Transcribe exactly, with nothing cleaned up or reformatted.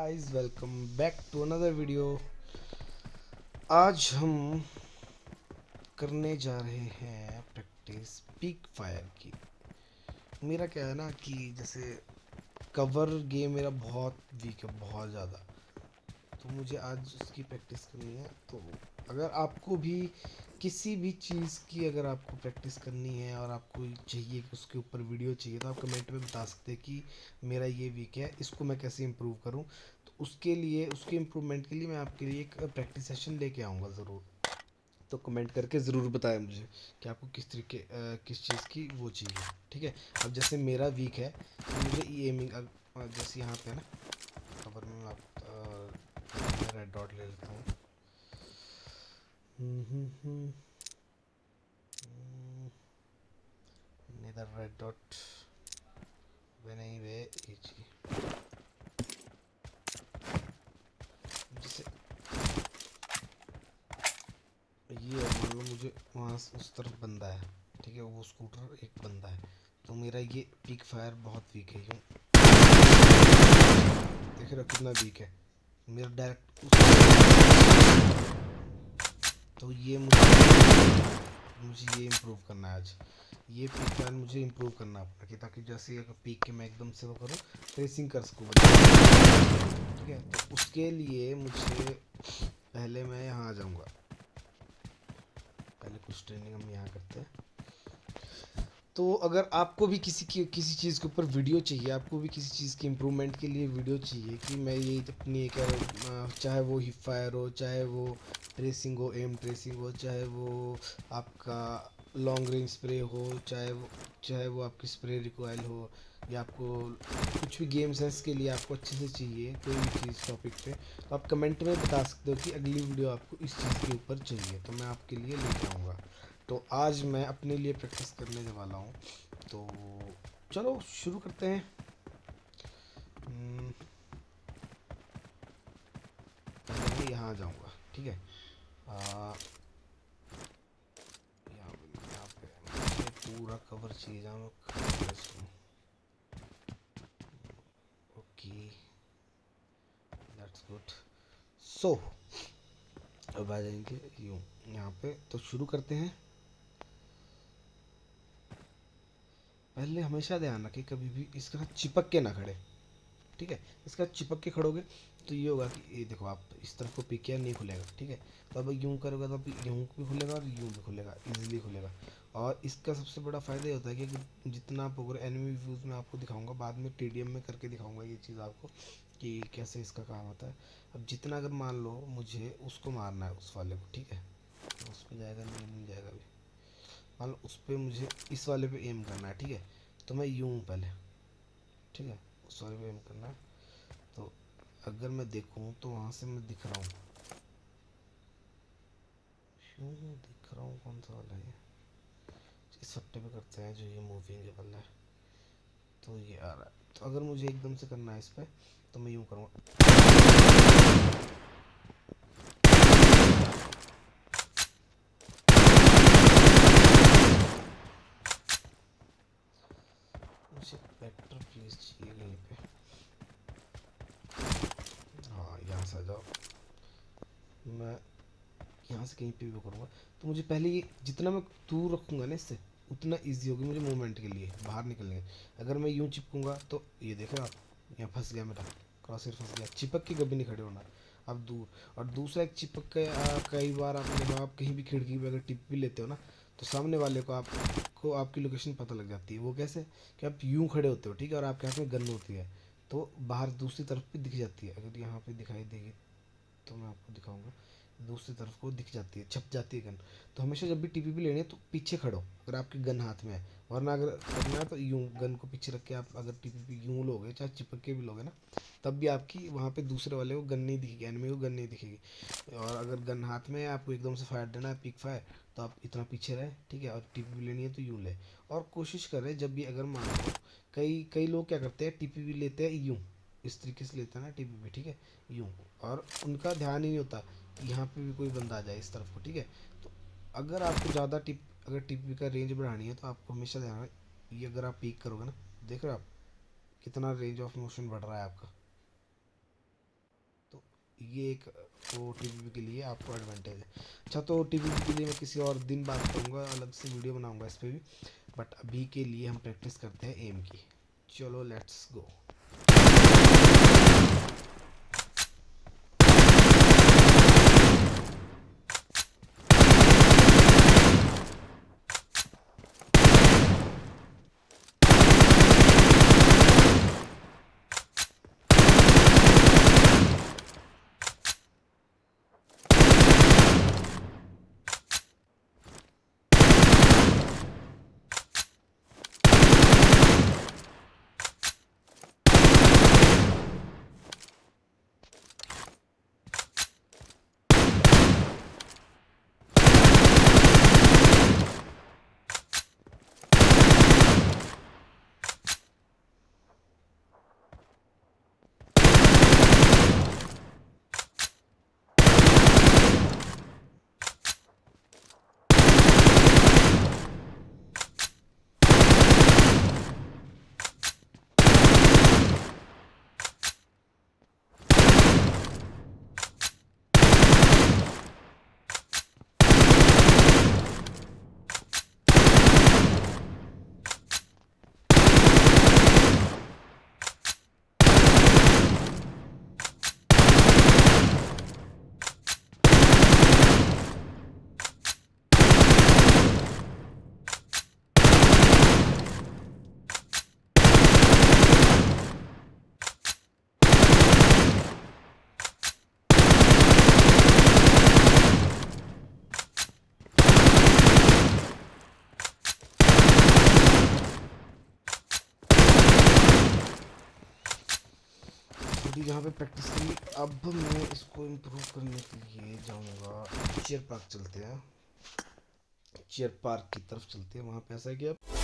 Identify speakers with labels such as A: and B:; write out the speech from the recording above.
A: Guys, welcome back to another video. आज हम करने जा रहे हैं प्रैक्टिस पीक फायर की। मेरा क्या है ना कि जैसे कवर गेम मेरा बहुत वीक है, बहुत ज़्यादा, तो मुझे आज उसकी प्रैक्टिस करनी है। तो अगर आपको भी किसी भी चीज़ की अगर आपको प्रैक्टिस करनी है और आपको चाहिए कि उसके ऊपर वीडियो चाहिए, तो आप कमेंट में बता सकते हैं कि मेरा ये वीक है, इसको मैं कैसे इम्प्रूव करूं। तो उसके लिए, उसके इम्प्रूवमेंट के लिए मैं आपके लिए एक प्रैक्टिस सेशन लेके आऊँगा ज़रूर। तो कमेंट करके ज़रूर बताएं मुझे कि आपको किस तरीके अ, किस चीज़ की वो चाहिए। ठीक है। अब जैसे मेरा वीक है तो मुझे ई एमिंग, जैसे यहाँ पे है ना कवर में, आप रेड डॉट ले लेता हूँ। neither red dot when anyway easy। जैसे ये मान लो मुझे वहाँ उस तरफ बंदा है, ठीक है, वो स्कूटर एक बंदा है, तो मेरा ये पीक फायर बहुत वीक है। यूँ देख रहे हो कितना वीक है मेरा डायरेक्ट। तो ये मुझे मुझे ये इम्प्रूव करना है आज। ये पीक फायर मुझे इम्प्रूव करना है अपना, कि ताकि जैसे अगर पीक के मैं एकदम से वो करूँ, ट्रेसिंग कर सकूँ। ठीक है। तो उसके लिए मुझे पहले मैं यहाँ आ जाऊँगा। पहले कुछ ट्रेनिंग हम यहाँ करते हैं। तो अगर आपको भी किसी की किसी चीज़ के ऊपर वीडियो चाहिए, आपको भी किसी चीज़ की इम्प्रूवमेंट के लिए वीडियो चाहिए, कि मैं ये अपनी कह रहा हूँ, चाहे वो हिप फायर हो, चाहे वो ट्रेसिंग हो, एम ट्रेसिंग हो, चाहे वो आपका लॉन्ग रेंज स्प्रे हो, चाहे वो चाहे वो आपकी स्प्रे रिकॉइल हो, या आपको कुछ भी गेम सेंस के लिए आपको अच्छे से चाहिए कोई भी चीज़ टॉपिक पे, तो आप कमेंट में बता सकते हो कि अगली वीडियो आपको इस चीज़ के ऊपर चाहिए, तो मैं आपके लिए लेके आऊँगा। तो आज मैं अपने लिए प्रैक्टिस करने वाला हूँ। तो चलो शुरू करते हैं। पहले मैं यहाँ जाऊँगा, ठीक है। आ, यहाँ यहाँ पे मुझे पूरा कवर चाहिए जहाँ मैं खड़ा हूँ। Okay, that's good. सो अब आ जाएंगे यूँ यहाँ पे। तो शुरू करते हैं। पहले हमेशा ध्यान रखें कभी भी इसके साथ चिपक के ना खड़े, ठीक है। इसका चिपक के खड़ोगे तो ये होगा कि ये देखो, आप इस तरफ को पिक किया, नहीं खुलेगा, ठीक है। तो अब यूँ करोगे तो अब यूँ भी खुलेगा और यूँ भी खुलेगा, इजीली खुलेगा। और इसका सबसे बड़ा फ़ायदा ये होता है कि जितना आप अगर एनिमी व्यूज़ में आपको दिखाऊंगा, बाद में टी डी एम में करके दिखाऊंगा ये चीज़ आपको कि कैसे इसका काम होता है। अब जितना अगर मान लो मुझे उसको मारना है, उस वाले को, ठीक है, तो उस पर जाएगा नहीं, नहीं जाएगा अभी। मान लो उस पर मुझे इस वाले पे एम करना है, ठीक है, तो मैं यूँ पहले, ठीक है, उस वाले पे एम करना है। तो अगर मैं देखूं तो वहाँ से मैं दिख रहा हूँ, क्यों दिख रहा हूँ, कौन सा वाला है, इस सट्टे पे करते हैं जो ये मूविंग के वाला है। तो ये आ रहा है। तो अगर मुझे एकदम से करना है इस पर, तो मैं यूँ करूँगा, मुझे वेक्टर प्लेस चाहिए कहीं पे। हाँ, यहाँ से आ जाओ। मैं यहाँ से कहीं पे भी करूँगा, तो मुझे पहले ये जितना मैं दूर रखूँगा ना इससे, उतना इजी होगी मुझे मूवमेंट के लिए बाहर निकलने। अगर मैं यूँ चिपकूँगा तो ये देखो आप, यहाँ फंस गया मेरा क्रॉसर, फंस गया। चिपक के कभी नहीं खड़े होना, आप दूर। और दूसरा एक चिपक के आ, कई बार आपने देखा, आप कहीं भी खिड़की पे अगर टिप भी लेते हो ना, तो सामने वाले को आपको आपकी लोकेशन पता लग जाती है। वो कैसे, कि आप यूँ खड़े होते हो, ठीक है, और आपके हाथ में गन होती है, तो बाहर दूसरी तरफ भी दिख जाती है। अगर यहाँ पे दिखाई देगी तो मैं आपको दिखाऊंगा, दूसरी तरफ को दिख जाती है, छप जाती है गन। तो हमेशा जब भी टीपीपी लेनी है तो पीछे खड़ो अगर आपकी गन हाथ में है, वरना अगर करना है तो यूँ गन को पीछे रख के आप अगर टीपीपी यूँ लोगे, चाहे चिपक के भी लोगे ना, तब भी आपकी वहाँ पे दूसरे वाले को गन नहीं दिखेगी, एनिमी को गन नहीं दिखेगी। और अगर गन हाथ में है, आपको एकदम से फायर देना है, पिक फायर, तो आप इतना पीछे रहे, ठीक है। और टीपीपी लेनी है तो यूँ ले। और कोशिश करें जब भी, अगर मान लो कई कई लोग क्या करते हैं, टीपीपी लेते हैं यूँ, इस तरीके से लेते हैं ना टीपीपी, ठीक है, यूँ, और उनका ध्यान ही नहीं होता कि यहाँ पे भी कोई बंदा आ जाए इस तरफ को, ठीक है। तो अगर आपको ज़्यादा टिप अगर टीपी का रेंज बढ़ानी है, तो आपको हमेशा ध्यान रहे, ये अगर आप पीक करोगे ना, देख रहे हो आप कितना रेंज ऑफ मोशन बढ़ रहा है आपका। ये एक वो टीवीपी के लिए आपको एडवांटेज है। अच्छा, तो टीवीपी के लिए मैं किसी और दिन बात करूँगा, अलग से वीडियो बनाऊँगा इस पर भी, बट अभी के लिए हम प्रैक्टिस करते हैं एम की। चलो लेट्स गो। यहाँ पे प्रैक्टिस की, अब मैं इसको इम्प्रूव करने के लिए जाऊँगा। चेयर पार्क चलते हैं, चेयर पार्क की तरफ चलते हैं। वहाँ पे ऐसा है कि अब